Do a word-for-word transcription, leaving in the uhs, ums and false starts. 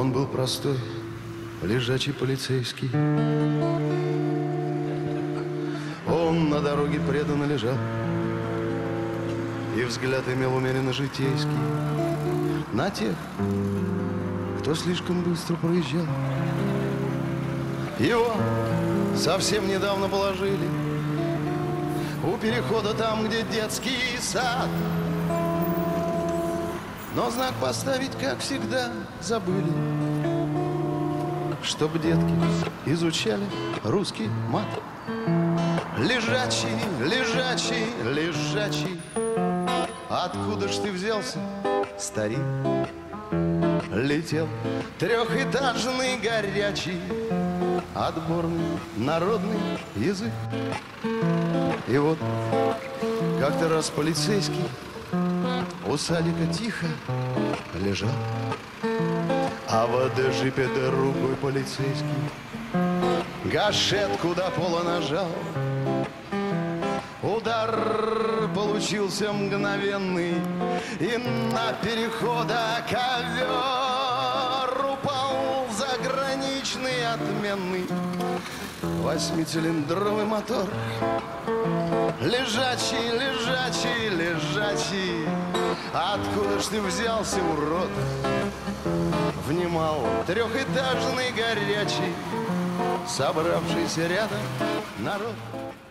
Он был простой, лежачий полицейский. Он на дороге преданно лежал, и взгляд имел умеренно житейский на тех, кто слишком быстро проезжал. Его совсем недавно положили у перехода там, где детский сад. Но знак поставить, как всегда, забыли, чтоб детки изучали русский мат. Лежачий, лежачий, лежачий, откуда ж ты взялся, старик? Летел трехэтажный горячий отборный народный язык. И вот как-то раз полицейский у садика тихо лежал, а в джипе другой полицейский гашетку до пола нажал. Удар получился мгновенный, и на перехода ковер упал заграничный отменный восьмицилиндровый мотор. Лежачий, лежачий, лежачий, откуда ж ты взялся, урод? Внимал трехэтажный горячий, собравшийся рядом народ.